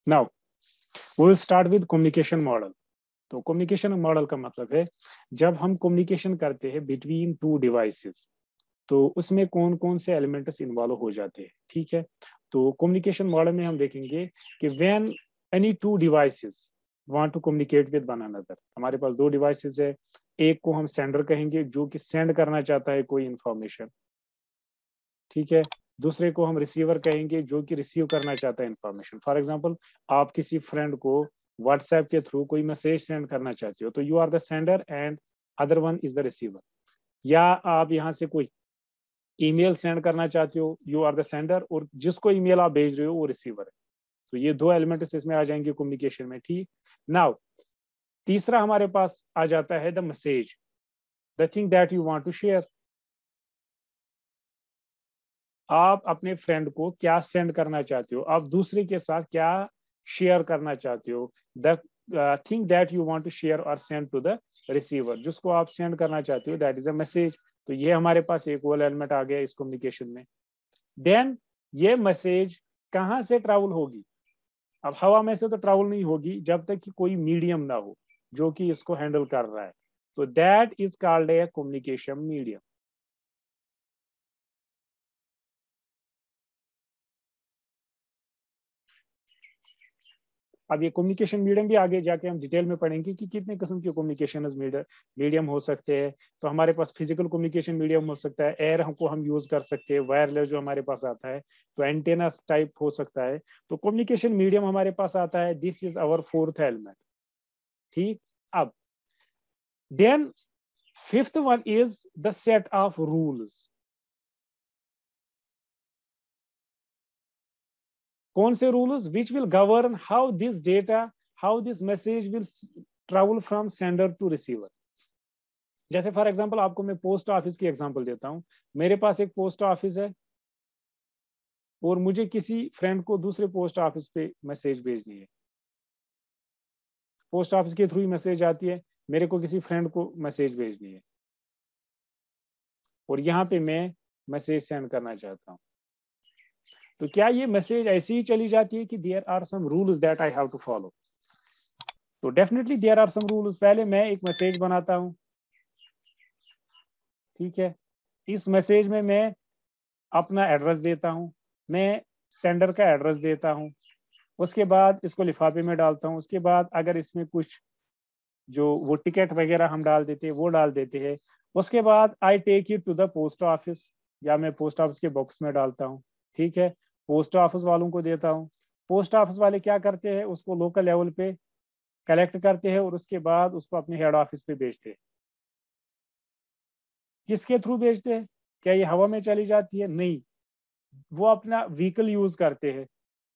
Now we will start with communication model. तो communication model का मतलब है जब हम कम्युनिकेशन करते हैं बिटवीन टू डिवाइसेस, तो उसमें कौन कौन से एलिमेंट्स इन्वॉल्व हो जाते हैं। ठीक है, तो कम्युनिकेशन मॉडल में हम देखेंगे कि when any two devices want to communicate with one another, हमारे पास दो डिवाइसेस है, एक को हम सेंडर कहेंगे जो कि सेंड करना चाहता है कोई इंफॉर्मेशन, ठीक है, दूसरे को हम रिसीवर कहेंगे जो कि रिसीव करना चाहता है इंफॉर्मेशन। फॉर एग्जांपल, आप किसी फ्रेंड को व्हाट्सएप के थ्रू कोई मैसेज सेंड करना चाहते हो, तो you are the sender and other one is the receiver. या आप यहाँ से कोई ईमेल सेंड करना चाहते हो, यू आर द सेंडर, और जिसको ईमेल आप भेज रहे हो वो रिसीवर है। तो ये दो एलिमेंट्स इसमें आ जाएंगे कम्युनिकेशन में। ठीक, नाउ तीसरा हमारे पास आ जाता है the message, the thing that you want to share. आप अपने फ्रेंड को क्या सेंड करना चाहते हो, आप दूसरे के साथ क्या शेयर करना चाहते हो, the thing that you want to share और सेंड टू द रिसीवर, जिसको आप सेंड करना चाहते हो, दैट इज अ मैसेज। तो ये हमारे पास एक और एलिमेंट आ गया इस कम्युनिकेशन में। देन ये मैसेज कहाँ से ट्रैवल होगी? अब हवा में से तो ट्रैवल नहीं होगी जब तक कि कोई मीडियम ना हो जो कि इसको हैंडल कर रहा है, तो that is called a communication medium. अब ये कम्युनिकेशन मीडियम भी आगे जाके हम डिटेल में पढ़ेंगे कि कितने किस्म के कम्युनिकेशन मीडियम हो सकते हैं। तो हमारे पास फिजिकल कम्युनिकेशन मीडियम हो सकता है, एयर हमको हम यूज कर सकते हैं, वायरलेस जो हमारे पास आता है, तो एंटेना टाइप हो सकता है। तो कम्युनिकेशन मीडियम हमारे पास आता है, this is our fourth element. ठीक, अब then fifth one is the set of rules. कौन से rules? Which will govern how this data, how this message will travel from sender to receiver. जैसे for example आपको मैं post office की example देता हूं। मेरे पास एक पोस्ट ऑफिस है और मुझे किसी फ्रेंड को दूसरे पोस्ट ऑफिस पे मैसेज भेजनी है। पोस्ट ऑफिस के थ्रू ही मैसेज आती है, मेरे को किसी फ्रेंड को मैसेज भेजनी है और यहाँ पे मैं मैसेज सेंड करना चाहता हूँ। तो क्या ये मैसेज ऐसी ही चली जाती है कि there are some rules that I have to follow? तो definitely there are some rules. पहले मैं एक मैसेज बनाता हूँ, ठीक है, इस मैसेज में मैं अपना एड्रेस देता हूँ, मैं सेंडर का एड्रेस देता हूँ, उसके बाद इसको लिफाफे में डालता हूँ, उसके बाद अगर इसमें कुछ जो वो टिकट वगैरह हम डाल देते हैं वो डाल देते हैं, उसके बाद I take it to the post office, या मैं पोस्ट ऑफिस के बॉक्स में डालता हूँ। ठीक है, पोस्ट ऑफिस वालों को देता हूँ, पोस्ट ऑफिस वाले क्या करते हैं, उसको लोकल लेवल पे कलेक्ट करते हैं और उसके बाद उसको अपने हेड ऑफिस पे भेजते हैं। किसके थ्रू भेजते हैं? क्या ये हवा में चली जाती है? नहीं, वो अपना व्हीकल यूज करते हैं,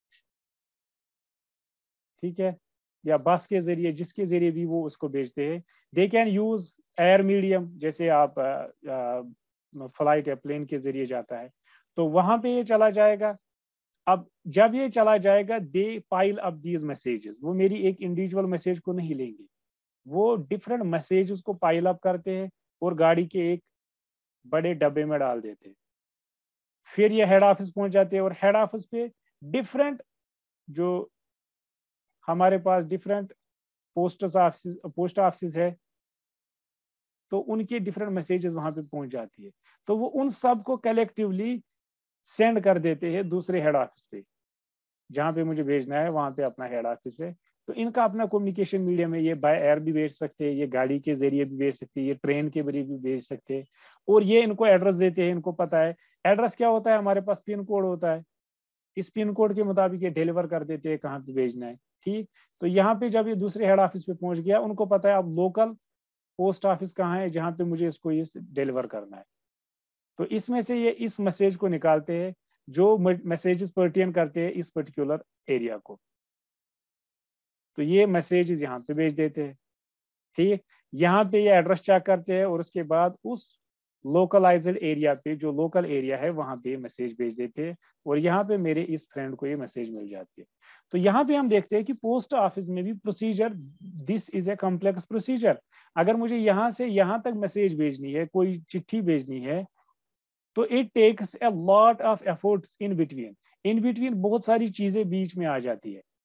ठीक है, या बस के जरिए, जिसके जरिए भी वो उसको भेजते हैं। They can use air medium, जैसे आप फ्लाइट या प्लेन के जरिए जाता है, तो वहां पे ये चला जाएगा। अब जब ये चला जाएगा, they pile up these messages, वो मेरी एक इंडिविजुअल मैसेज को नहीं लेंगे, वो डिफरेंट मैसेजेस को पाइल अप करते हैं और गाड़ी के एक बड़े डब्बे में डाल देते हैं। फिर ये हेड ऑफिस पहुंच जाते हैं और हेड ऑफिस पे डिफरेंट जो हमारे पास डिफरेंट पोस्ट ऑफिस है, तो उनके डिफरेंट मैसेजेस वहां पे पहुंच जाती है, तो वो उन सब को कलेक्टिवली सेंड कर देते हैं दूसरे हेड ऑफिस पे, जहां पे मुझे भेजना है वहां पे अपना हेड ऑफिस है। तो इनका अपना कम्युनिकेशन मीडियम है, ये बाय एयर भी भेज सकते हैं, ये गाड़ी के जरिए भी भेज सकते हैं, ये ट्रेन के जरिए भी भेज सकते हैं, और ये इनको एड्रेस देते हैं, इनको पता है एड्रेस क्या होता है, हमारे पास पिन कोड होता है, इस पिन कोड के मुताबिक ये डिलीवर कर देते हैं कहाँ पे भेजना है। ठीक, तो यहाँ पे जब ये दूसरे हेड ऑफिस पे पहुंच गया, उनको पता है अब लोकल पोस्ट ऑफिस कहाँ है जहाँ पे मुझे इसको ये डिलीवर करना है, तो इसमें से ये इस मैसेज को निकालते हैं जो मैसेजेस पर्टेन करते हैं इस पर्टिकुलर एरिया को, तो ये मैसेजेस यहाँ पे भेज देते हैं। ठीक, यहाँ पे ये एड्रेस चेक करते हैं और उसके बाद उस लोकलाइज्ड एरिया पे, जो लोकल एरिया है वहां पे मैसेज भेज देते हैं और यहाँ पे मेरे इस फ्रेंड को ये मैसेज मिल जाती है। तो यहाँ पे हम देखते हैं कि पोस्ट ऑफिस में भी procedure, this is a complex procedure. अगर मुझे यहाँ से यहाँ तक मैसेज भेजनी है, कोई चिट्ठी भेजनी है, तो it takes a lot of efforts in between. In between बहुत सारी चीजें बीच में आ जाती है,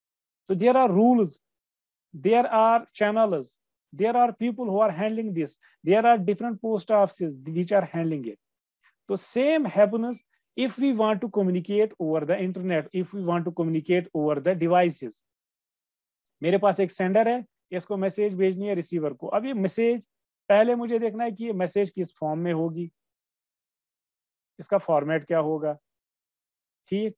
So there are rules, there are channels, there are people who are handling this, there are different post offices which are handling it. So same happens if we want to communicate over the internet, if we want to communicate over the devices. मेरे पास एक sender है, इसको message भेजनी है receiver को. अब ये message पहले मुझे देखना है कि ये मैसेज किस फॉर्म में होगी, इसका फॉर्मेट क्या होगा. ठीक,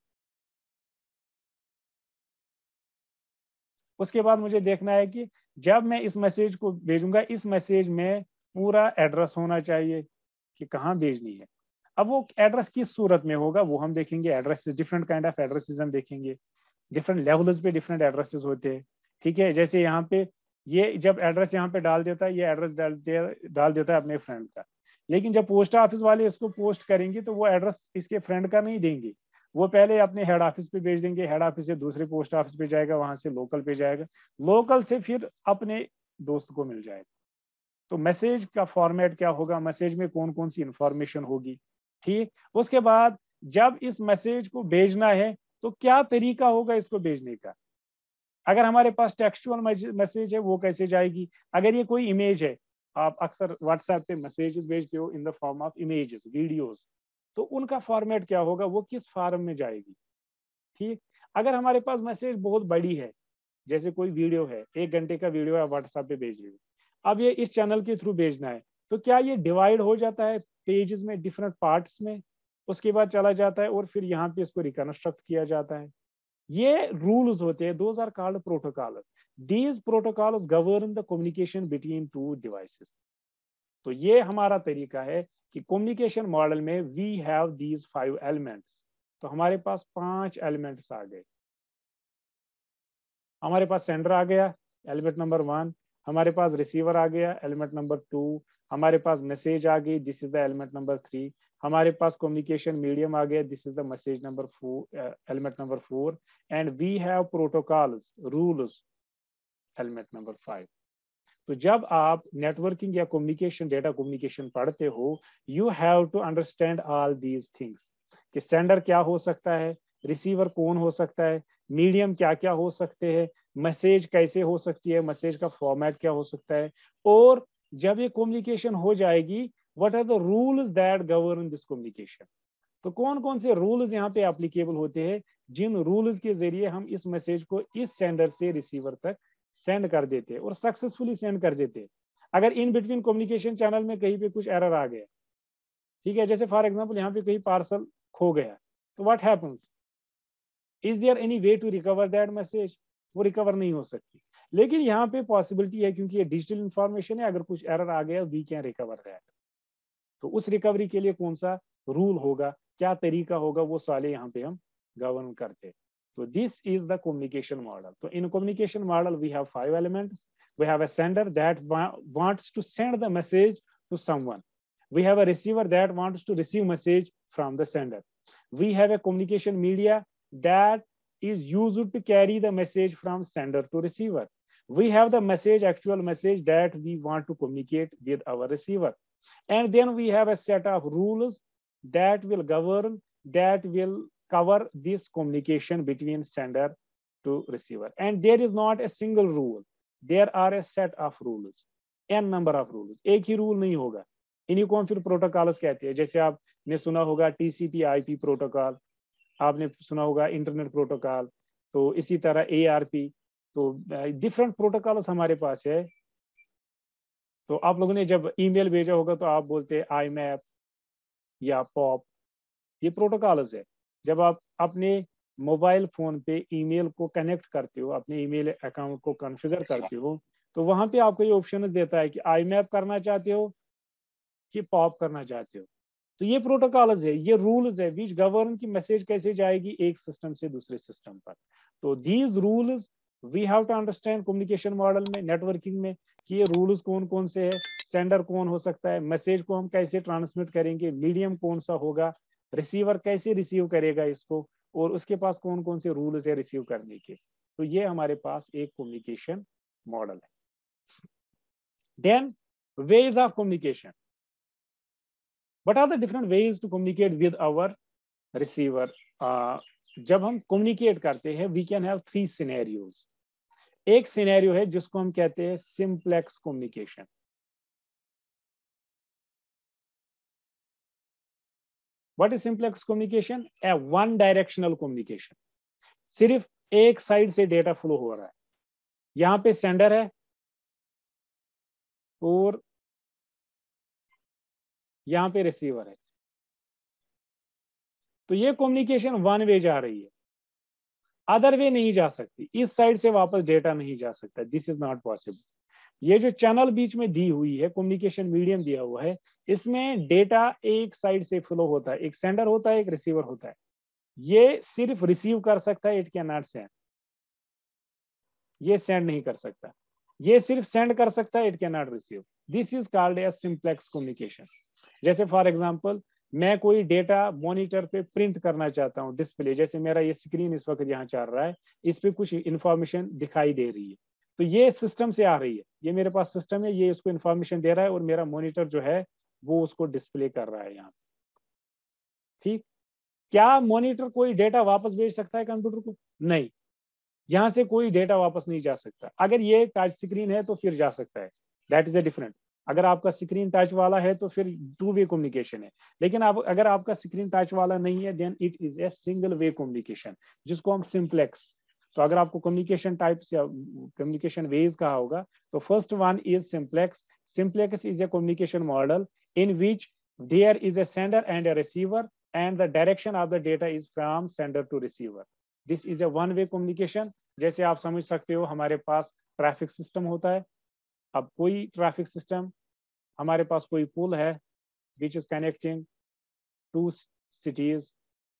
उसके बाद मुझे देखना है कि जब मैं इस मैसेज को भेजूंगा, इस मैसेज में पूरा एड्रेस होना चाहिए कि कहाँ भेजनी है. अब वो एड्रेस किस सूरत में होगा वो हम देखेंगे. Addresses, different kind of addresses हम देखेंगे. डिफरेंट लेवल्स पे डिफरेंट एड्रेसेस होते हैं. ठीक है, जैसे यहाँ पे ये जब एड्रेस यहाँ पे डाल देता है, ये एड्रेस डाल देता है अपने फ्रेंड का, लेकिन जब पोस्ट ऑफिस वाले इसको पोस्ट करेंगे तो वो एड्रेस इसके फ्रेंड का नहीं देंगे, वो पहले अपने हेड ऑफिस पे भेज देंगे, हेड ऑफिस से दूसरे पोस्ट ऑफिस पे जाएगा, वहां से लोकल पे जाएगा, लोकल से फिर अपने दोस्त को मिल जाएगा. तो मैसेज का फॉर्मेट क्या होगा, मैसेज में कौन कौन सी इंफॉर्मेशन होगी. ठीक, उसके बाद जब इस मैसेज को भेजना है तो क्या तरीका होगा इसको भेजने का. अगर हमारे पास टेक्सचुअल मैसेज है वो कैसे जाएगी. अगर ये कोई इमेज है, आप अक्सर व्हाट्सएप पे मैसेजेस भेजते हो in the form of images, videos, तो उनका फॉर्मेट क्या होगा, वो किस फॉर्म में जाएगी. ठीक, अगर हमारे पास मैसेज बहुत बड़ी है, जैसे कोई वीडियो है, 1 घंटे का वीडियो है, व्हाट्सएप पे भेज रही हो, अब ये इस चैनल के थ्रू भेजना है, तो क्या ये डिवाइड हो जाता है पेजेस में, डिफरेंट पार्ट्स में, उसके बाद चला जाता है और फिर यहाँ पे इसको रिकंस्ट्रक्ट किया जाता है. ये रूल्स होते हैं, those are called protocols. These protocols govern the communication between two devices. तो ये हमारा तरीका है कि कम्युनिकेशन मॉडल में वी हैव दीज 5 एलिमेंट्स. तो हमारे पास 5 एलिमेंट्स आ गए. हमारे पास सेंडर आ गया, एलिमेंट नंबर 1. हमारे पास रिसीवर आ गया, एलिमेंट नंबर 2. हमारे पास मैसेज आ गई, this is the element number 3. हमारे पास कम्युनिकेशन मीडियम आ गया, this is the message number 4, element number 4. And we have protocols, rules, element number 5. तो जब आप नेटवर्किंग या कम्युनिकेशन, डेटा कम्युनिकेशन पढ़ते हो, you have to understand all these things कि सेंडर क्या हो सकता है, रिसीवर कौन हो सकता है, मीडियम क्या क्या हो सकते हैं, मैसेज कैसे हो सकती है, मैसेज का फॉर्मेट क्या हो सकता है, और जब ये कम्युनिकेशन हो जाएगी, what are the rules that govern this communication. तो कौन कौन से रूल्स यहाँ पे एप्लीकेबल होते हैं, जिन रूल्स के जरिए हम इस मैसेज को इस सेंडर से रिसीवर तक सेंड कर देते हैं और सक्सेसफुली सेंड कर देते हैं. अगर इन बिटवीन कम्युनिकेशन चैनल में कहीं पे कुछ एरर आ गया, ठीक है, जैसे फॉर एग्जांपल यहाँ पे कहीं पार्सल खो गया, तो what happens, is there any way to recover that message. वो रिकवर नहीं हो सकती. लेकिन यहाँ पे पॉसिबिलिटी है, क्योंकि ये डिजिटल इंफॉर्मेशन है, अगर कुछ एरर आ गया वी कैन रिकवर दैट. तो उस रिकवरी के लिए कौन सा रूल होगा, क्या तरीका होगा, वो सारे यहाँ पे हम गवर्न करते हैं. So this is the communication model. So in communication model, we have 5 elements. We have a sender that wants to send the message to someone. We have a receiver that wants to receive message from the sender. We have a communication media that is used to carry the message from sender to receiver. We have the message, actual message that we want to communicate with our receiver. And then we have a set of rules that will govern, that will cover this communication between sender to receiver. And there is not a single rule. There are a set of rules, n number of rules. एक ही rule नहीं होगा. इन्हीं को हम फिर protocols कहते हैं. जैसे आपने सुना होगा TCP IP प्रोटोकॉल, आपने सुना होगा इंटरनेट प्रोटोकॉल, तो इसी तरह ARP. तो डिफरेंट प्रोटोकॉल्स हमारे पास है. तो आप लोगों ने जब ईमेल भेजा होगा तो आप बोलते हैं IMAP या POP. ये प्रोटोकॉल्स है. जब आप अपने मोबाइल फोन पे ईमेल को कनेक्ट करते हो, अपने ईमेल अकाउंट को कॉन्फ़िगर करते हो, तो वहां पे आपको ये ऑप्शन देता है कि IMAP करना चाहते हो कि POP करना चाहते हो. तो ये प्रोटोकॉल्स है, ये रूल्स है विच गवर्न की मैसेज कैसे जाएगी एक सिस्टम से दूसरे सिस्टम पर. तो these rules we have to understand communication model में, नेटवर्किंग में, कि ये रूल्स कौन कौन से है, सेंडर कौन हो सकता है, मैसेज को हम कैसे ट्रांसमिट करेंगे, मीडियम कौन सा होगा, रिसीवर कैसे रिसीव करेगा इसको, और उसके पास कौन कौन से रूल्स है रिसीव करने के. तो ये हमारे पास एक कम्युनिकेशन मॉडल है. Then ways of communication. What are the different ways to communicate with our receiver? जब हम communicate करते हैं, we can have 3 scenarios. एक सिनेरियो है जिसको हम कहते हैं simplex communication. What is simplex communication? A one directional communication. सिर्फ एक साइड से डेटा फ्लो हो रहा है। यहां पे सेंडर है और यहां पे रिसीवर है, तो ये कम्युनिकेशन वन वे जा रही है, अदर वे नहीं जा सकती, इस साइड से वापस डेटा नहीं जा सकता। This is not possible. ये जो चैनल बीच में दी हुई है, कम्युनिकेशन मीडियम दिया हुआ है, इसमें डेटा एक साइड से फ्लो होता है, एक सेंडर होता है, एक रिसीवर होता है। ये सिर्फ रिसीव कर सकता है, इट कैन नॉट सेंड। ये सेंड नहीं कर सकता, ये सिर्फ सेंड कर सकता है, it can not receive. This is called as simplex communication. जैसे फॉर एग्जांपल, मैं कोई डेटा मॉनिटर पे प्रिंट करना चाहता हूँ, डिस्प्ले, जैसे मेरा ये स्क्रीन इस वक्त यहाँ चल रहा है, इस पे कुछ इंफॉर्मेशन दिखाई दे रही है, तो ये सिस्टम से आ रही है, ये मेरे पास सिस्टम है, ये इसको इंफॉर्मेशन दे रहा है और मेरा मॉनिटर जो है वो उसको डिस्प्ले कर रहा है यहाँ। ठीक, क्या मॉनिटर कोई डेटा वापस भेज सकता है कंप्यूटर को? नहीं, यहां से कोई डेटा वापस नहीं जा सकता। अगर ये टच स्क्रीन है तो फिर जा सकता है, दैट इज ए डिफरेंट। अगर आपका स्क्रीन टच वाला है तो फिर टू वे कम्युनिकेशन है, लेकिन आप अगर आपका स्क्रीन टच वाला नहीं है, then it is a single way communication, जिसको हम सिंप्लेक्स। तो अगर आपको कम्युनिकेशन टाइप्स या कम्युनिकेशन वेज कहा होगा, तो first one is simplex. Simplex is a communication model in which there is a sender and a receiver and the direction of the data is from sender to receiver. This is a one way communication. जैसे आप समझ सकते हो, हमारे पास traffic system होता है। अब कोई ट्रैफिक सिस्टम, हमारे पास कोई पुल है which is connecting two cities,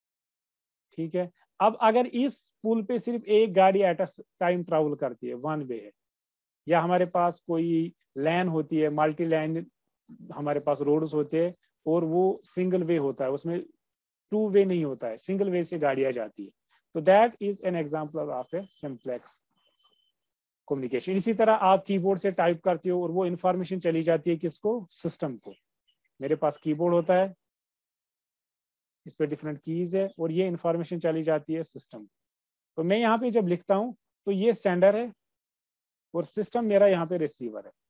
ठीक है। अब अगर इस पुल पे सिर्फ एक गाड़ी एट अ टाइम ट्रैवल करती है, वन वे है, या हमारे पास कोई लैन होती है, मल्टी लैन हमारे पास रोड्स होते हैं, और वो सिंगल वे होता है, उसमें टू वे नहीं होता है, सिंगल वे से गाड़ियां जाती है, तो that is an example of a simplex communication. इसी तरह आप कीबोर्ड से टाइप करते हो और वो इंफॉर्मेशन चली जाती है किसको? सिस्टम को। मेरे पास कीबोर्ड होता है, इस पे डिफरेंट कीज है, और ये इंफॉर्मेशन चली जाती है सिस्टम। तो मैं यहाँ पे जब लिखता हूँ तो ये सेंडर है और सिस्टम मेरा यहाँ पे रिसीवर है,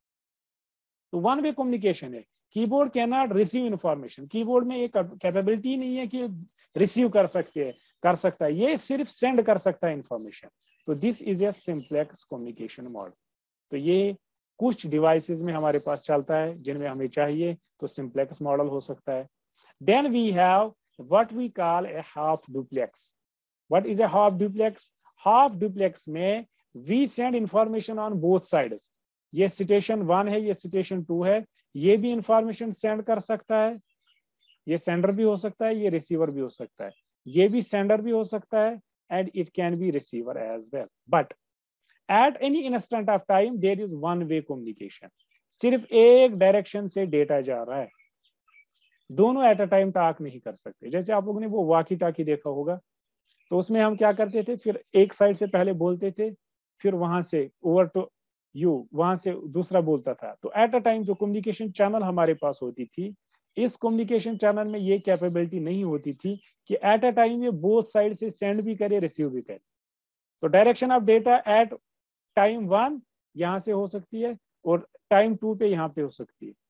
तो वन वे कम्युनिकेशन है। Keyboard can not receive information, keyboard में एक कैपेबिलिटी नहीं है कि रिसीव कर सकता है, ये सिर्फ सेंड कर सकता है इंफॉर्मेशन। तो this is a simplex communication model. तो ये कुछ डिवाइसेस में हमारे पास चलता है जिनमें हमें चाहिए, तो सिंप्लेक्स मॉडल हो सकता है। Then we have what we call a half duplex. What is a half duplex? Half duplex में we send information on both sides. ये स्टेशन 1 है, ये स्टेशन 2 है, ये भी इंफॉर्मेशन सेंड कर सकता है, ये सेंडर भी हो सकता है, ये रिसीवर भी हो सकता है, ये भी सेंडर भी हो सकता है, and it can be receiver as well. But at any instant of time there is one way communication. सिर्फ एक डायरेक्शन से डेटा जा रहा है, दोनों एट अ टाइम टॉक नहीं कर सकते। जैसे आप लोगों ने वो वॉकी टॉकी देखा होगा, तो उसमें हम क्या करते थे, फिर एक साइड से पहले बोलते थे, फिर वहां से ओवर टू यू, वहां से दूसरा बोलता था। तो एट अ टाइम जो कम्युनिकेशन चैनल हमारे पास होती थी, इस कम्युनिकेशन चैनल में ये कैपेबिलिटी नहीं होती थी कि एट अ टाइम ये बोथ साइड से सेंड भी करे, रिसीव भी करे। तो direction of data at time 1 यहाँ से हो सकती है और टाइम 2 पे यहाँ पे हो सकती है,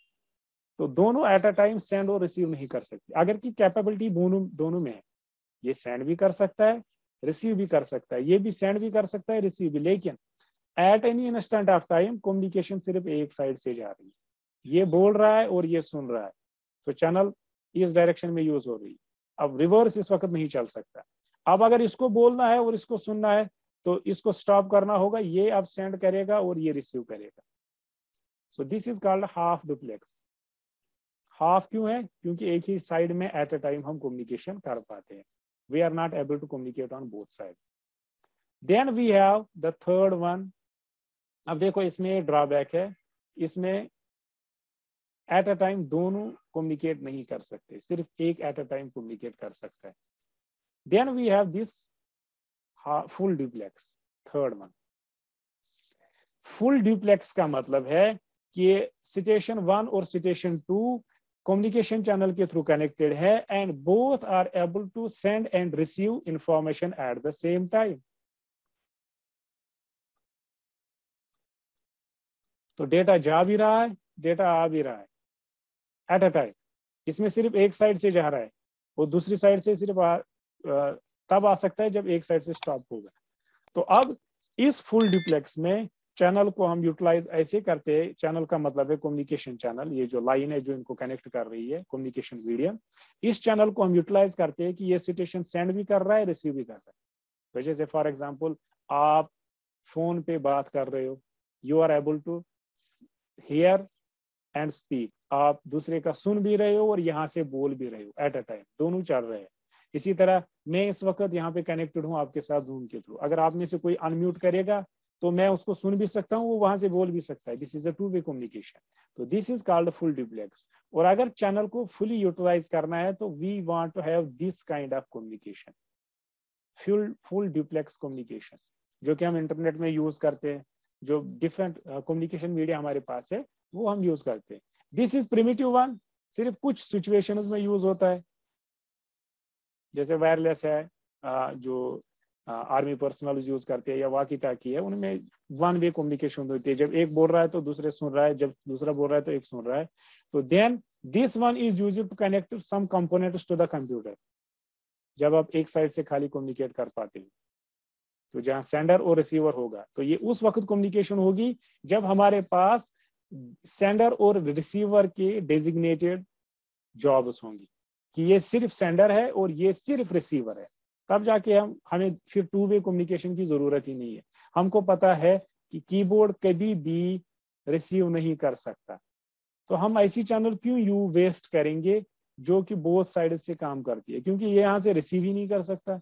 तो दोनों एट अ टाइम सेंड और रिसीव नहीं कर सकती। अगर की कैपेबिलिटी दोनों में है, ये सेंड भी कर सकता है, रिसीव भी कर सकता है, ये भी सेंड भी कर सकता है, रिसीव भी, लेकिन at any instant of time communication सिर्फ एक साइड से जा रही है, ये बोल रहा है और ये सुन रहा है, तो चैनल इस डायरेक्शन में यूज हो रही है। अब रिवर्स इस वक्त नहीं चल सकता। अब अगर इसको बोलना है और इसको सुनना है, तो इसको स्टॉप करना होगा, ये अब सेंड करेगा और ये रिसीव करेगा। So this is called half duplex. Half क्यों है? क्योंकि एक ही साइड में एट अ टाइम हम कम्युनिकेशन कर पाते हैं, we are not able to communicate on both sides. Then we have the third one. अब देखो इसमें ड्रॉबैक है, इसमें एट अ टाइम दोनों कम्युनिकेट नहीं कर सकते, सिर्फ एक एट अ टाइम कम्युनिकेट कर सकता है। Then we have this full duplex, third one. Full duplex का मतलब है कि स्टेशन 1 और स्टेशन 2 कम्युनिकेशन चैनल के थ्रू कनेक्टेड है, and both are able to send and receive information at the same time. तो डेटा जा भी रहा है, डेटा आ भी रहा है एट अ टाइम। इसमें सिर्फ एक साइड से जा रहा है, वो दूसरी साइड से सिर्फ तब आ सकता है जब एक साइड से स्टॉप होगा। तो अब इस फुल डुप्लेक्स में चैनल को हम यूटिलाइज ऐसे करते हैं, चैनल का मतलब है कम्युनिकेशन चैनल, ये जो लाइन है जो इनको कनेक्ट कर रही है कम्युनिकेशन मीडियम, इस चैनल को हम यूटिलाइज करते हैं कि ये सिचुएशन सेंड भी कर रहा है, रिसीव भी कर रहा है। तो जैसे फॉर एग्जांपल आप फोन पे बात कर रहे हो, you are able to hear and speak, आप दूसरे का सुन भी रहे हो और यहाँ से बोल भी रहे हो एट अ टाइम, दोनों चल रहे हैं। इसी तरह मैं इस वक्त यहाँ पे कनेक्टेड हूँ आपके साथ जूम के थ्रू, अगर आप में से कोई अनम्यूट करेगा तो मैं उसको सुन भी सकता हूँ, वो वहां से बोल भी सकता है। This is a two way communication, तो this is called full duplex. और अगर चैनल को फुली यूटिलाइज करना है तो we want to have this kind of communication, full duplex communication, जो कि हम इंटरनेट में यूज करते हैं, जो डिफरेंट कम्युनिकेशन मीडिया हमारे पास है वो हम यूज करते हैं। दिस इज प्रिमिटिव वन, सिर्फ कुछ सिचुएशंस में यूज होता है, जैसे वायरलेस है जो आर्मी पर्सनल यूज करते हैं, या वाकी टाकी है, उनमें वन वे कम्युनिकेशन होती है, जब एक बोल रहा है तो दूसरे सुन रहा है, जब दूसरा बोल रहा है तो एक सुन रहा है। तो then this one is used to connect some components to the computer, जब आप एक साइड से खाली कम्युनिकेट कर पाते हैं, तो जहां सेंडर और रिसीवर होगा, तो ये उस वक्त कम्युनिकेशन होगी जब हमारे पास सेंडर और रिसीवर के डेजिग्नेटेड जॉब्स होंगी, कि ये सिर्फ सेंडर है और ये सिर्फ रिसीवर है, तब जाके हमें फिर टू वे कम्युनिकेशन की जरूरत ही नहीं है। हमको पता है कि कीबोर्ड कभी भी रिसीव नहीं कर सकता, तो हम ऐसी चैनल क्यों वेस्ट करेंगे जो कि बोथ साइड से काम करती है, क्योंकि ये यहाँ से रिसीव ही नहीं कर सकता।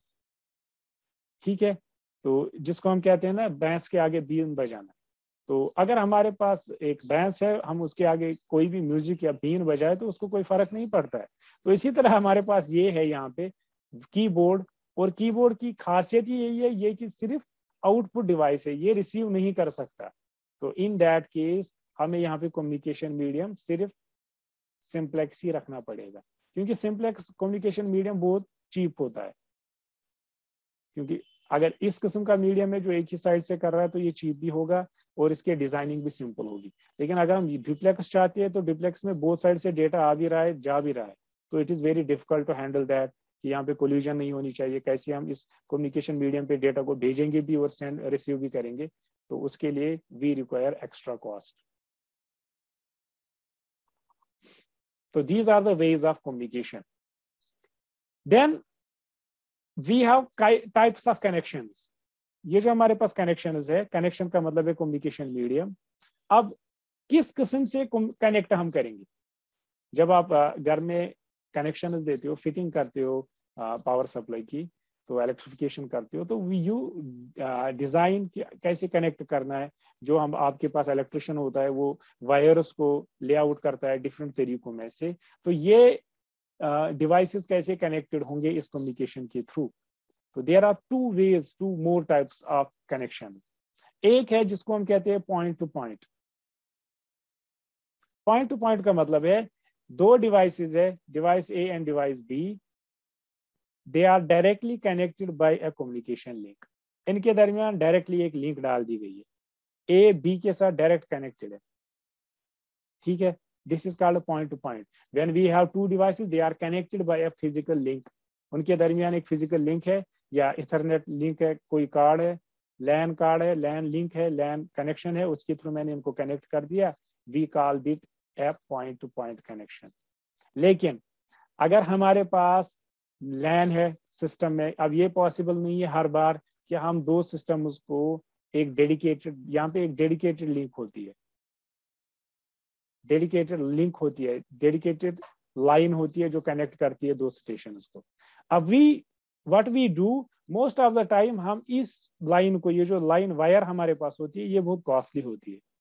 ठीक है, तो जिसको हम कहते हैं ना भैंस के आगे बीन बजाना, तो अगर हमारे पास एक भैंस है, हम उसके आगे कोई भी म्यूजिक या बीन बजाए तो उसको कोई फर्क नहीं पड़ता है। तो इसी तरह हमारे पास ये है यहाँ पे कीबोर्ड, और कीबोर्ड की खासियत ही यही है ये कि सिर्फ आउटपुट डिवाइस है, ये रिसीव नहीं कर सकता। तो इन दैट केस हमें यहाँ पे कम्युनिकेशन मीडियम सिर्फ सिंप्लेक्स ही रखना पड़ेगा, क्योंकि सिंप्लेक्स कम्युनिकेशन मीडियम बहुत चीप होता है, क्योंकि अगर इस किस्म का मीडियम है जो एक ही साइड से कर रहा है तो ये चीप भी होगा और इसके डिजाइनिंग भी सिंपल होगी। लेकिन अगर हम डुप्लेक्स चाहते हैं तो डुप्लेक्स में बोथ साइड से डेटा आ भी रहा है, जा भी रहा है, तो it is very difficult to handle that, कि यहाँ पे कोल्यूजन नहीं होनी चाहिए, कैसे हम इस कम्युनिकेशन मीडियम पे डेटा को भेजेंगे भी और सेंड रिसीव भी करेंगे, तो उसके लिए वी रिक्वायर एक्स्ट्रा कॉस्ट। तो these are the ways of communication. Then we have types of connections. ये जो हमारे पास कनेक्शन है, कनेक्शन का मतलब है कम्युनिकेशन मीडियम। अब किस किस्म से कनेक्ट हम करेंगे? जब आप घर में कनेक्शन देते हो, फिटिंग करते हो पावर सप्लाई की, तो इलेक्ट्रिफिकेशन करते हो, तो यू डिजाइन कैसे कनेक्ट करना है। जो हम आपके पास इलेक्ट्रिशियन होता है वो वायर्स को लेआउट करता है डिफरेंट तरीकों में से, तो ये डिवाइसेस कैसे कनेक्टेड होंगे इस कम्युनिकेशन के थ्रू। तो there are two ways, two more types of connections. एक है जिसको हम कहते हैं point to point. Point to point का मतलब है दो डिवाइसेस है, device A and device B, they are directly connected by a communication link. इनके दरमियान डायरेक्टली एक लिंक डाल दी गई है, ए बी के साथ डायरेक्ट कनेक्टेड है। ठीक है, this is called point to point. When we have two devices they are connected by a physical link, उनके दरमियान एक फिजिकल लिंक है, या इथरनेट लिंक है, कोई कार्ड है, लैन कार्ड है, लैन लिंक है, लैन कनेक्शन है, उसके थ्रू मैंने इनको कनेक्ट कर दिया, we call it a point to point connection. लेकिन अगर हमारे पास लैन है सिस्टम में, अब ये पॉसिबल नहीं है हर बार कि हम दो सिस्टम को एक डेडिकेटेड, यहाँ पे एक डेडिकेटेड लिंक होती है, डेडिकेटेड लिंक होती है, डेडिकेटेड लाइन होती है जो कनेक्ट करती है दो स्टेशन को। अब what we do most of the time, हम इस लाइन को, ये जो लाइन वायर हमारे पास होती है ये बहुत कॉस्टली होती है।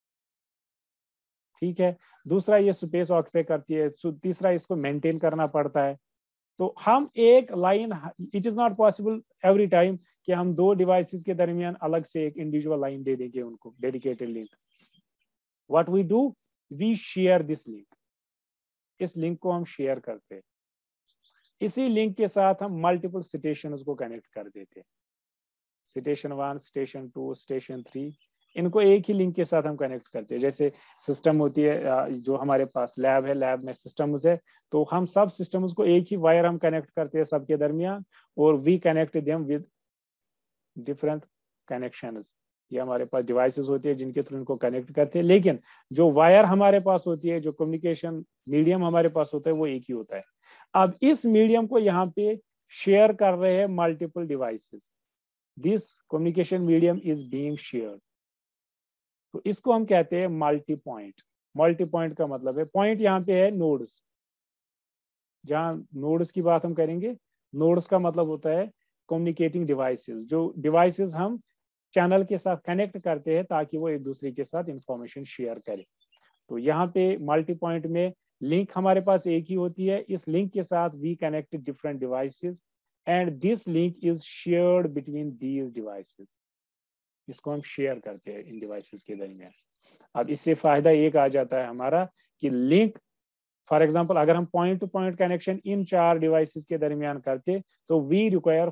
ठीक है, दूसरा ये स्पेस ऑक्यूपाई करती है, तीसरा इसको मेंटेन करना पड़ता है। तो हम एक line, it is not possible every time कि हम दो डिवाइसेस के दरमियान अलग से एक इंडिविजुअल लाइन दे देंगे उनको dedicated link. What we do, we share this link, इस लिंक को हम शेयर करते हैं, इसी लिंक के साथ हम मल्टीपल स्टेशन को कनेक्ट कर देते हैं, स्टेशन 1, स्टेशन 2, स्टेशन 3, इनको एक ही लिंक के साथ हम कनेक्ट करते हैं। जैसे सिस्टम होती है, जो हमारे पास लैब है, लैब में सिस्टम्स है, तो हम सब सिस्टम्स को एक ही वायर हम कनेक्ट करते हैं सबके दरमियान, और we connect them with different connections. ये हमारे पास डिवाइसेस होती है जिनके थ्रू इनको कनेक्ट करते हैं, लेकिन जो वायर हमारे पास होती है, जो कम्युनिकेशन मीडियम हमारे पास होता है, वो एक ही होता है। अब इस मीडियम को यहाँ पे शेयर कर रहे हैं multiple devices. This communication medium is being shared. तो इसको हम कहते हैं मल्टी पॉइंट। मल्टी पॉइंट का मतलब है, पॉइंट यहाँ पे है नोड्स। जहां नोड्स की बात हम करेंगे, नोड्स का मतलब होता है कम्युनिकेटिंग डिवाइसेस, जो डिवाइसेस हम चैनल के साथ कनेक्ट करते हैं ताकि वो एक दूसरे के साथ इंफॉर्मेशन शेयर करें। तो यहाँ पे मल्टी पॉइंट में लिंक हमारे पास एक ही होती है। इस लिंक के साथ we connect different devices and this link is shared between these devices. इसको हम शेयर करते हैं इन डिवाइसेस के दरमियान। अब इससे फायदा एक आ जाता है हमारा कि लिंक, फॉर एग्जांपल अगर हम point to point connection in 4 devices के दरमियान करते, तो we require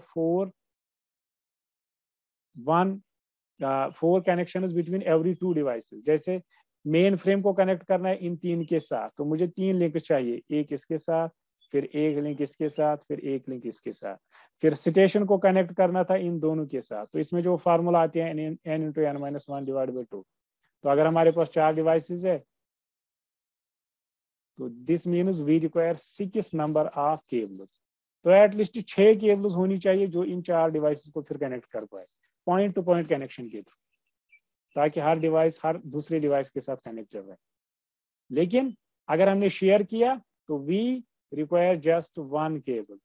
4 connection between every 2 devices. जैसे मेन फ्रेम को कनेक्ट करना है इन 3 के साथ, तो मुझे 3 लिंक चाहिए, एक इसके साथ, फिर एक लिंक इसके साथ, फिर एक लिंक इसके साथ। फिर स्टेशन को कनेक्ट करना था इन दोनों के साथ, तो इसमें जो फार्मूला आते हैं n into n minus 1 divide by 2। तो अगर हमारे पास 4 डिवाइसेस है, तो this means we require 6 number of cables. तो एटलीस्ट 6 केबल्स होनी चाहिए जो इन 4 डिवाइसेस को फिर कनेक्ट कर पाए पॉइंट टू पॉइंट कनेक्शन के थ्रू, ताकि हर डिवाइस हर दूसरे डिवाइस के साथ कनेक्टेड रहे। लेकिन अगर हमने शेयर किया तो वी रिक्वायर जस्ट 1 केबल।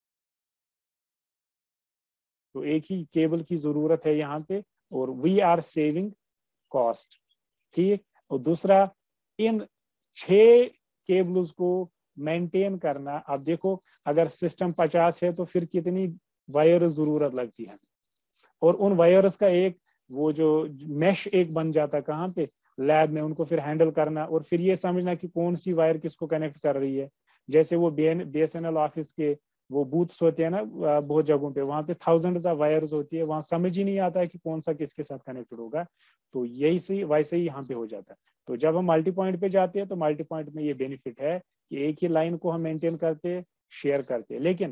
तो एक ही केबल की जरूरत है यहाँ पे, और वी आर सेविंग कॉस्ट। ठीक। और दूसरा, इन 6 केबल्स को मेंटेन करना। अब देखो, अगर सिस्टम 50 है तो फिर कितनी वायर जरूरत लगती है, और उन वायर्स का एक वो जो मैश एक बन जाता, कहाँ पे, लैब में। उनको फिर हैंडल करना और फिर ये समझना कि कौन सी वायर किसको कनेक्ट कर रही है। जैसे वो BSNL ऑफिस के वो बूथ्स होते हैं ना, बहुत जगहों पे, वहां पे थाउजेंड्स ऑफ वायर्स होती है, वहां समझ ही नहीं आता है कि कौन सा किसके साथ कनेक्टेड होगा। तो यही से वैसे ही यहाँ पे हो जाता है। तो जब हम मल्टी पॉइंट पे जाते हैं, तो मल्टी पॉइंट में ये बेनिफिट है कि एक ही लाइन को हम मेंटेन करते, शेयर करते। लेकिन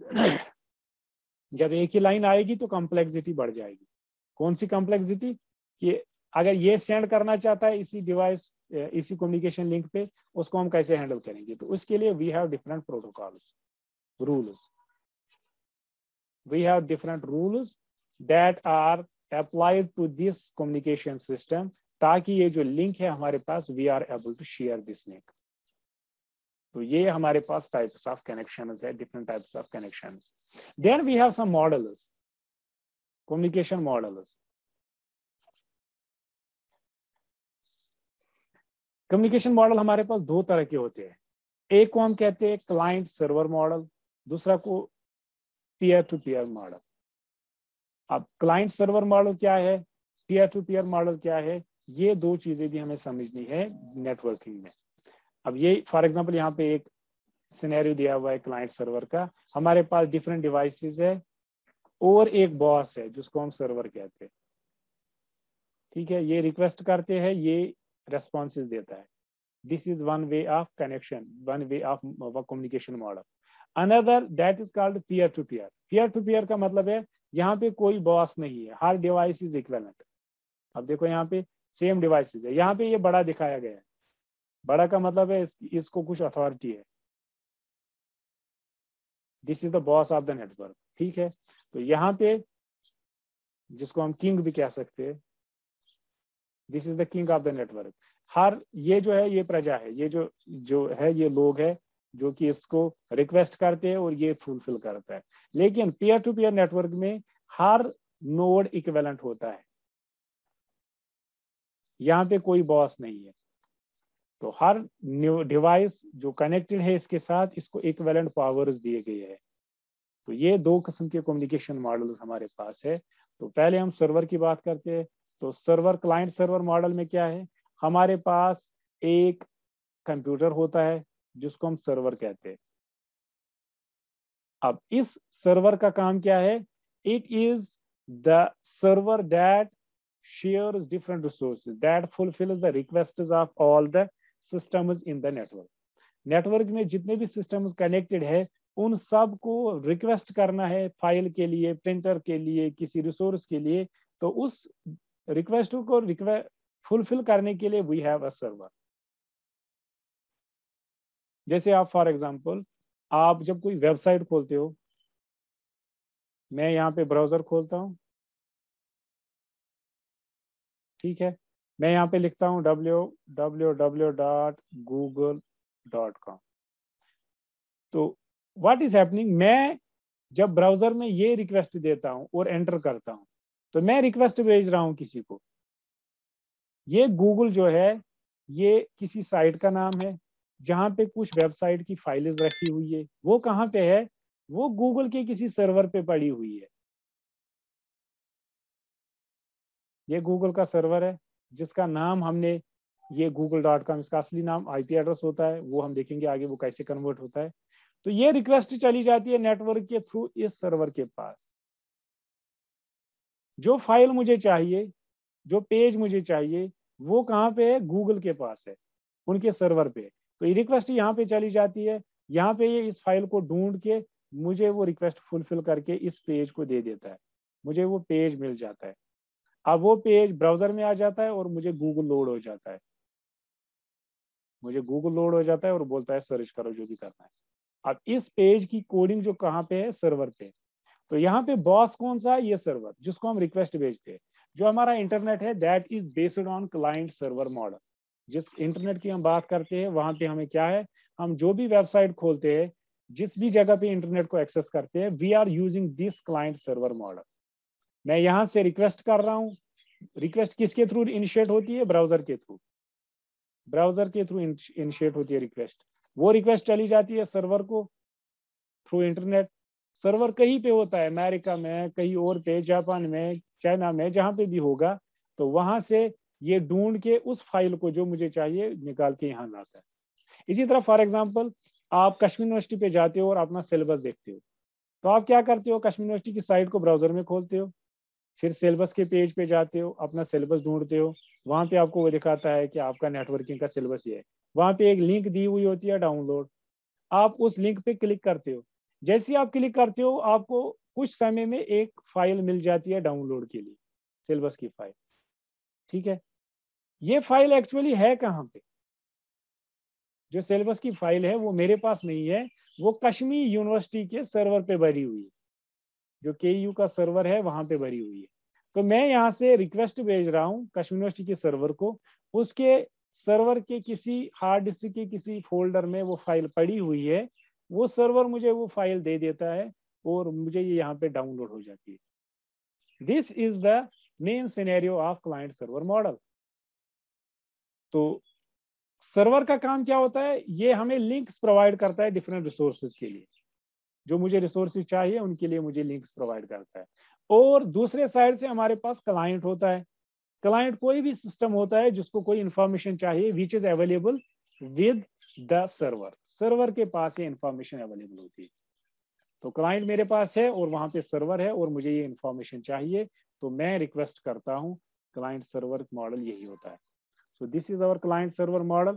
जब एक ही लाइन आएगी तो कॉम्प्लेक्सिटी बढ़ जाएगी। कौन सी कॉम्प्लेक्सिटी? कि अगर ये सेंड करना चाहता है इसी डिवाइस, इसी कम्युनिकेशन लिंक पे, उसको हम कैसे हैंडल करेंगे? तो उसके लिए we have different protocols, rules. We have different rules that are applied to this communication system, ताकि ये जो लिंक है हमारे पास, we are able to share this link. तो ये हमारे पास टाइप्स ऑफ कनेक्शंस है, different types of connections. Then we have some models, communication models. Communication model हमारे पास 2 तरह के होते हैं। एक को हम कहते हैं क्लाइंट सर्वर मॉडल, दूसरा को पीयर टू पीयर मॉडल। अब क्लाइंट सर्वर मॉडल क्या है, पीयर टू पीयर मॉडल क्या है, ये 2 चीजें भी हमें समझनी है नेटवर्किंग में। अब ये फॉर एग्जांपल यहाँ पे एक सिनेरियो दिया हुआ है क्लाइंट सर्वर का। हमारे पास डिफरेंट डिवाइसेस है और एक बॉस है जिसको हम सर्वर कहते हैं। ठीक है, ये रिक्वेस्ट करते हैं, ये रेस्पॉन्सेज देता है। This is one way of connection, one way of communication model. Another that is called peer to peer. Peer to peer का मतलब है यहाँ पे कोई बॉस नहीं है, हर डिवाइस इज इक्विवेलेंट। अब देखो यहाँ पे सेम डिवाइसेस है, यहाँ पे ये बड़ा दिखाया गया है। बड़ा का मतलब है इसको कुछ अथॉरिटी है। This is the boss of the network. ठीक है, तो यहाँ पे जिसको हम किंग भी कह सकते हैं, this is the king of the network. हर ये जो है ये प्रजा है, ये जो है ये लोग है जो कि इसको रिक्वेस्ट करते हैं और ये फुलफिल करता है। लेकिन पीयर टू पीयर नेटवर्क में हर नोड इक्विवेलेंट होता है, यहाँ पे कोई बॉस नहीं है। तो हर डिवाइस जो कनेक्टेड है इसके साथ, इसको इक्विवेलेंट पावर्स दिए गए हैं। तो ये 2 किस्म के कम्युनिकेशन मॉडल्स हमारे पास है। तो पहले हम सर्वर की बात करते हैं। तो सर्वर, क्लाइंट सर्वर मॉडल में क्या है, हमारे पास एक कंप्यूटर होता है जिसको हम सर्वर कहते हैं। अब इस सर्वर का काम क्या है? It is the server that shares different resources that fulfills the requests of all the systems in the network. Network में जितने भी सिस्टम्स कनेक्टेड है उन सब को रिक्वेस्ट करना है फाइल के लिए, प्रिंटर के लिए, किसी रिसोर्स के लिए, तो उस रिक्वेस्ट को फुलफिल करने के लिए वी हैव अ सर्वर। जैसे आप फॉर एग्जांपल आप जब कोई वेबसाइट खोलते हो, मैं यहाँ पे ब्राउजर खोलता हूँ, ठीक है, मैं यहाँ पे लिखता हूँ www.google.com। तो व्हाट इज हैपनिंग, मैं जब ब्राउजर में ये रिक्वेस्ट देता हूँ और एंटर करता हूँ तो मैं रिक्वेस्ट भेज रहा हूँ किसी को। ये गूगल जो है ये किसी साइट का नाम है जहां पे कुछ वेबसाइट की फाइल्स रखी हुई है। वो कहाँ पे है? वो गूगल के किसी सर्वर पे पड़ी हुई है। ये गूगल का सर्वर है जिसका नाम हमने, ये google.com, इसका असली नाम आईपी एड्रेस होता है, वो हम देखेंगे आगे वो कैसे कन्वर्ट होता है। तो ये रिक्वेस्ट चली जाती है नेटवर्क के थ्रू इस सर्वर के पास। जो फाइल मुझे चाहिए, जो पेज मुझे चाहिए, वो कहाँ पे है? गूगल के पास है, उनके सर्वर पे। तो ये रिक्वेस्ट यहाँ पे चली जाती है, यहाँ पे ये इस फाइल को ढूंढ के मुझे वो रिक्वेस्ट फुलफिल करके इस पेज को दे देता है, मुझे वो पेज मिल जाता है। अब वो पेज ब्राउजर में आ जाता है और मुझे गूगल लोड हो जाता है, मुझे गूगल लोड हो जाता है और बोलता है सर्च करो जो भी करना है। अब इस पेज की कोडिंग जो कहाँ पे है? सर्वर पे। तो यहाँ पे बॉस कौन सा है? ये सर्वर जिसको हम रिक्वेस्ट भेजते हैं। जो हमारा इंटरनेट है that is based on client server model. जिस इंटरनेट की हम बात करते हैं वहां पे हमें क्या है, हम जो भी वेबसाइट खोलते हैं, जिस भी जगह पे इंटरनेट को एक्सेस करते हैं, we are using this client server model. मैं यहाँ से रिक्वेस्ट कर रहा हूँ, रिक्वेस्ट किसके थ्रू इनिशिएट होती है? ब्राउजर के थ्रू, ब्राउजर के थ्रू इनिशिएट होती है रिक्वेस्ट। वो रिक्वेस्ट चली जाती है सर्वर को थ्रू इंटरनेट। सर्वर कहीं पे होता है, अमेरिका में, कहीं और पे, जापान में, चाइना में, जहां पे भी होगा, तो वहां से ये ढूंढ के उस फाइल को जो मुझे चाहिए निकाल के यहाँ लाता है। इसी तरह फॉर एग्जांपल आप कश्मीर यूनिवर्सिटी पे जाते हो और अपना सिलेबस देखते हो, तो आप क्या करते हो? कश्मीर यूनिवर्सिटी की साइट को ब्राउजर में खोलते हो, फिर सिलेबस के पेज पे जाते हो, अपना सिलेबस ढूंढते हो, वहां पे आपको वो दिखाता है कि आपका नेटवर्किंग का सिलेबस ये है। वहां पे एक लिंक दी हुई होती है डाउनलोड, आप उस लिंक पे क्लिक करते हो। जैसे ही आप क्लिक करते हो आपको कुछ समय में एक फाइल मिल जाती है डाउनलोड के लिए, सिलेबस की फाइल, ठीक है। ये फाइल एक्चुअली है कहाँ पे? जो सिलेबस की फाइल है वो मेरे पास नहीं है, वो कश्मीर यूनिवर्सिटी के सर्वर पे भरी हुई है, जो केयू का सर्वर है वहां पे भरी हुई है। तो मैं यहाँ से रिक्वेस्ट भेज रहा हूँ कश्मीर यूनिवर्सिटी के सर्वर को, उसके सर्वर के किसी हार्ड डिस्क के किसी फोल्डर में वो फाइल पड़ी हुई है, वो सर्वर मुझे वो फाइल दे देता है और मुझे ये यहाँ पे डाउनलोड हो जाती है। This is the main scenario of client server model. तो सर्वर का काम क्या होता है? ये हमें लिंक्स प्रोवाइड करता है डिफरेंट रिसोर्सेज के लिए, जो मुझे रिसोर्सेज चाहिए उनके लिए मुझे लिंक्स प्रोवाइड करता है। और दूसरे साइड से हमारे पास क्लाइंट होता है। क्लाइंट कोई भी सिस्टम होता है जिसको कोई इंफॉर्मेशन चाहिए which is available with the server, server के पास ये इंफॉर्मेशन अवेलेबल होती है। तो क्लाइंट मेरे पास है और वहां पे सर्वर है और मुझे ये इंफॉर्मेशन चाहिए, तो मैं रिक्वेस्ट करता हूँ। क्लाइंट सर्वर मॉडल यही होता है। So this is our client server model.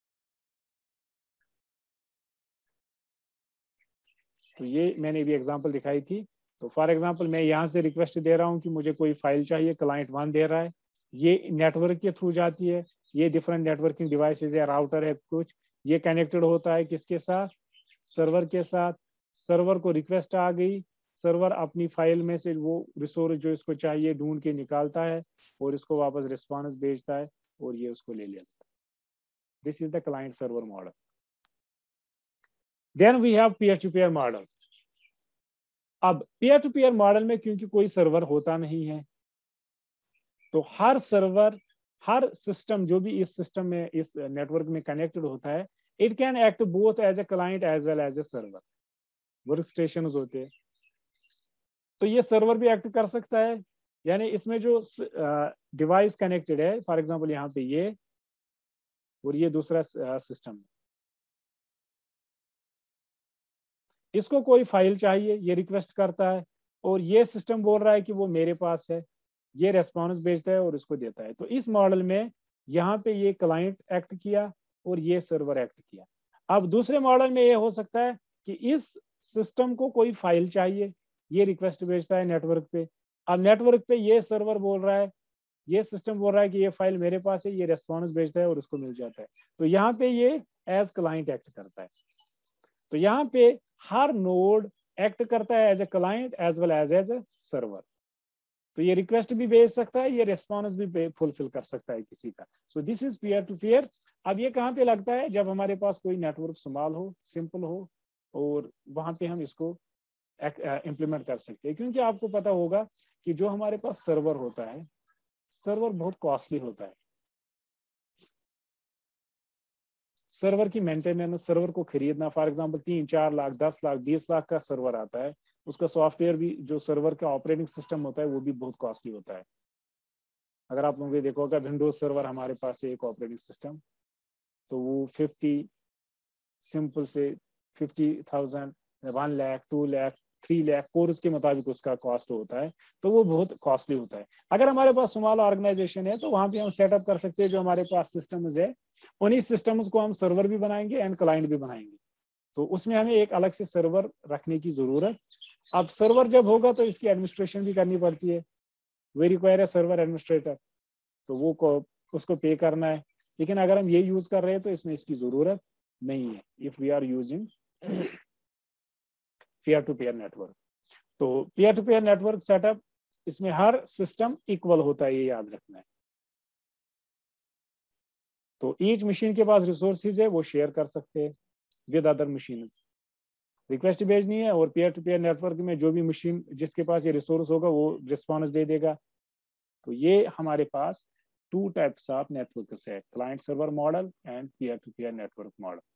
तो ये मैंने भी एग्जांपल दिखाई थी। तो फॉर एग्जांपल मैं यहाँ से रिक्वेस्ट दे रहा हूँ कि मुझे कोई फाइल चाहिए, क्लाइंट 1 दे रहा है, ये नेटवर्क के थ्रू जाती है, ये डिफरेंट नेटवर्किंग डिवाइसेज है, राउटर है कुछ, ये कनेक्टेड होता है किसके साथ? सर्वर के साथ। सर्वर को रिक्वेस्ट आ गई, सर्वर अपनी फाइल में से वो रिसोर्स जो इसको चाहिए ढूंढ के निकालता है और इसको वापस रिस्पॉन्स भेजता है और ये उसको ले लेता है। This is the client server model. Then we have peer to peer model. अब पीयर टू पीयर मॉडल में क्योंकि कोई सर्वर होता नहीं है, तो हर सर्वर, हर सिस्टम जो भी इस सिस्टम में, इस नेटवर्क में कनेक्टेड होता है, it can act both as a client as well as a server. Workstation होते हैं, तो ये सर्वर भी एक्ट कर सकता है। यानी इसमें जो डिवाइस कनेक्टेड है, फॉर एग्जांपल यहाँ पे ये और ये दूसरा सिस्टम, इसको कोई फाइल चाहिए, ये रिक्वेस्ट करता है और ये सिस्टम बोल रहा है कि वो मेरे पास है, ये रेस्पॉन्स भेजता है और इसको देता है। तो इस मॉडल में यहाँ पे ये क्लाइंट एक्ट किया और ये सर्वर एक्ट किया। अब दूसरे मॉडल में ये हो सकता है कि इस सिस्टम को कोई फाइल चाहिए, ये रिक्वेस्ट भेजता है नेटवर्क पे। अब नेटवर्क पे ये सर्वर बोल रहा है, ये सिस्टम बोल रहा है कि ये फाइल मेरे पास है, ये रेस्पॉन्स भेजता है और उसको मिल जाता है। तो यहाँ पे ये एज क्लाइंट एक्ट करता है। तो यहाँ पे हर नोड एक्ट करता है as a client as well as a server. तो ये रिक्वेस्ट भी भेज सकता है, ये रेस्पॉन्स भी फुलफिल कर सकता है किसी का। So this is peer to peer. अब ये कहाँ पे लगता है? जब हमारे पास कोई नेटवर्क स्मॉल हो, सिंपल हो, और वहां पे हम इसको इम्प्लीमेंट कर सकते हैं। क्योंकि आपको पता होगा कि जो हमारे पास सर्वर होता है, सर्वर बहुत कॉस्टली होता है। सर्वर की मेंटेनेंस, सर्वर को खरीदना, फॉर एग्जांपल 3-4 लाख, 10 लाख, 20 लाख का सर्वर आता है। उसका सॉफ्टवेयर भी, जो सर्वर का ऑपरेटिंग सिस्टम होता है, वो भी बहुत कॉस्टली होता है। अगर आप लोगों ने देखा होगा विंडोज सर्वर हमारे पास है एक ऑपरेटिंग सिस्टम, तो वो 50 सिंपल से 50,000, 1 लाख, 2 लाख, 3 लाख कोर्स के मुताबिक उसका कॉस्ट होता है। तो वो बहुत कॉस्टली होता है। अगर हमारे पास स्मॉल ऑर्गेनाइजेशन है तो वहां पे हम सेटअप कर सकते हैं जो हमारे पास सिस्टम्स है, उन्हीं सिस्टम्स को हम सर्वर भी बनाएंगे एंड क्लाइंट भी बनाएंगे। तो उसमें हमें एक अलग से सर्वर रखने की जरूरत। अब सर्वर जब होगा तो इसकी एडमिनिस्ट्रेशन भी करनी पड़ती है। वी रिक्वायर है सर्वर एडमिनिस्ट्रेटर, तो वो उसको पे करना है। लेकिन अगर हम ये यूज कर रहे हैं तो इसमें इसकी जरूरत नहीं है, if we are using peer to peer network. तो peer to peer network setup, इसमें हर सिस्टम इक्वल होता है, ये याद रखना है। तो ईच मशीन के पास रिसोर्सेज है, वो शेयर कर सकते हैं विद अदर मशीन। रिक्वेस्ट भेजनी है और पीयर टू पीयर नेटवर्क में जो भी मशीन जिसके पास ये रिसोर्स होगा वो रिस्पॉन्स दे देगा। तो ये हमारे पास 2 टाइप्स ऑफ नेटवर्क है, client server model and peer to peer network model.